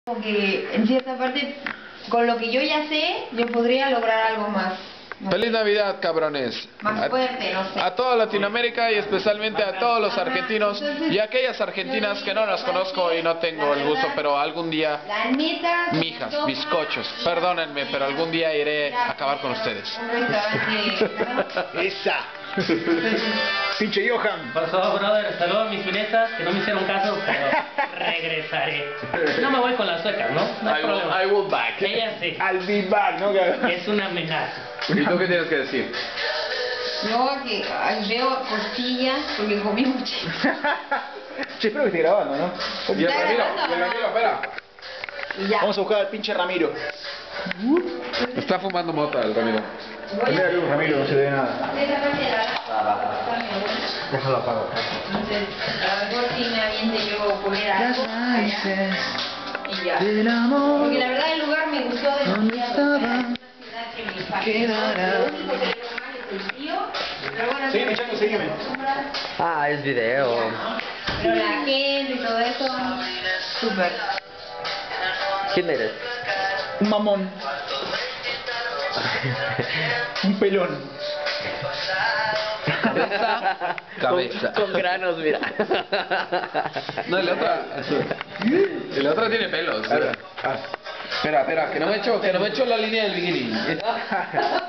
Que en cierta parte, con lo que yo ya sé, yo podría lograr algo más. Feliz Navidad, cabrones. Más fuerte, no sé. A toda Latinoamérica y especialmente a todos los argentinos y a aquellas argentinas que no las conozco y no tengo el gusto, pero algún día, La neta, mijas, bizcochos, perdónenme, pero algún día iré a acabar con ustedes. un restaurante. ¡Esa! ¡Pinche Johan! Por favor, brother, saludos a mis finestas que no me hicieron caso, pero regresaré. No me voy con las suecas, ¿no? No hay problema. I will back. Ella sí. Al be back, ¿no? Es una amenaza. ¿Y tú qué tienes que decir? Yo que veo costillas porque comí mucho. Che, espero que esté grabando, ¿no? Y el ¿Está Ramiro, grabando y el o no? Ramiro, espera. Y ya. Vamos a buscar al pinche Ramiro. Está fumando mota el Ramiro. Mira que un Ramiro no se ve nada. Esa parte de la Déjalo apago. Entonces, a lo mejor sí me aviente yo poner algo allá. Y ya. Porque la verdad el lugar me gustó demasiado. Es una ciudad que me impactó. Lo único que le veo mal es el frío. Pero bueno, Sígueme, Chaco, sígueme. Ah, es video. pero la gente y todo eso, súper. ¿Quién eres? Un mamón. Un pelón. Cabeza. Con granos, mira. No, la otra tiene pelos. Espera, que no me echo la línea del bikini.